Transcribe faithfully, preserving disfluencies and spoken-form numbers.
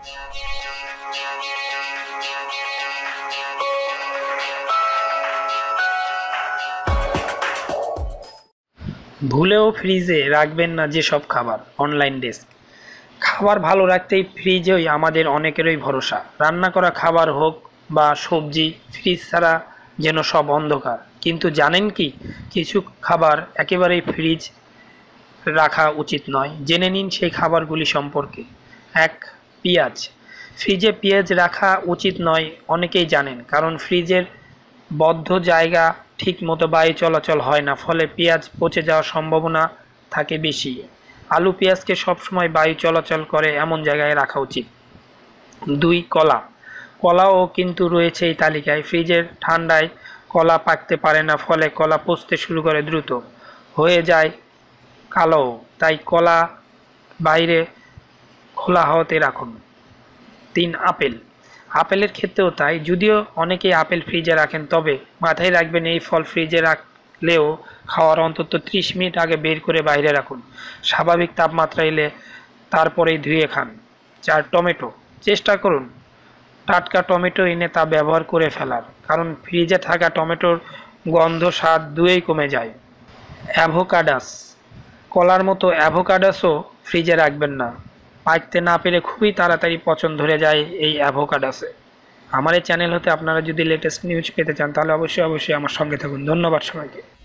ভুলেও ফ্রিজে রাখবেন না যেসব খাবার। Online desk. খাবার ভালো রাখতেই ফ্রিজেই আমাদের অনেকেরই ভরসা। রান্না করা খাবার হোক বা সবজি, ফ্রিজ ছাড়া যেন সব অন্ধকার। কিন্তু জানেন কি, কিছু খাবার একেবারেই ফ্রিজ রাখা উচিত নয়। জেনে নিন সেই খাবারগুলি সম্পর্কে। এক, পেঁয়াজ। ফ্রিজে পেঁয়াজ রাখা উচিত নয় অনেকেই জানেন, কারণ ফ্রিজের বদ্ধ জায়গা ঠিক মতো বায়ু চলাচল হয় না, ফলে পেঁয়াজ পচে যাওয়ার সম্ভাবনা থাকে বেশি। আলু পেঁয়াজকে সবসময় বায়ু চলাচল করে এমন জায়গায় রাখা উচিত। দুই, কলা। কলাও কিন্তু রয়েছে এই তালিকায়। ফ্রিজের ঠান্ডায় কলা পাকতে পারে না, ফলে কলা পচতে শুরু করে, দ্রুত হয়ে যায় কালো। তাই কলা বাইরে খোলা হাওয়াতে রাখুন। তিন, আপেল। আপেলের ক্ষেত্রেও তাই, যদিও অনেকেই আপেল ফ্রিজে রাখেন, তবে মাথায় রাখবেন এই ফল ফ্রিজে রাখলেও খাওয়ার অন্তত ত্রিশ মিনিট আগে বের করে বাইরে রাখুন। স্বাভাবিক তাপমাত্রা এলে তারপরেই ধুয়ে খান। চার, টমেটো। চেষ্টা করুন টাটকা টমেটো এনে তা ব্যবহার করে ফেলার, কারণ ফ্রিজে থাকা টমেটোর গন্ধ স্বাদ দুয়েই কমে যায়। অ্যাভোকাডাস। কলার মতো অ্যাভোকাডাসও ফ্রিজে রাখবেন না। পাকতে না পেরে খুবই তাড়াতাড়ি পচন ধরে যায় এই অ্যাভোকাডাসে। আমার এই চ্যানেল হতে আপনারা যদি লেটেস্ট নিউজ পেতে চান, তাহলে অবশ্যই অবশ্যই আমার সঙ্গে থাকুন। ধন্যবাদ সবাইকে।